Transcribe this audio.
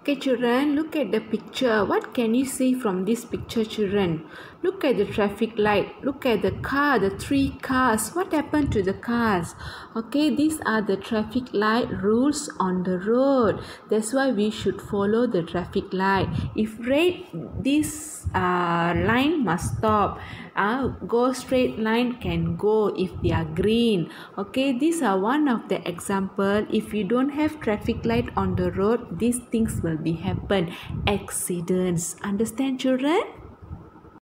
Okay, children, look at the picture. What can you see from this picture, children? Look at the traffic light. Look at the car, the 3 cars. What happened to the cars? Okay, these are the traffic light rules on the road. That's why we should follow the traffic light. If red, this line must stop. Go straight line can go if they are green. Okay, these are one of the example. If you don't have traffic light on the road, these things will be happen. Accidents. Understand, children?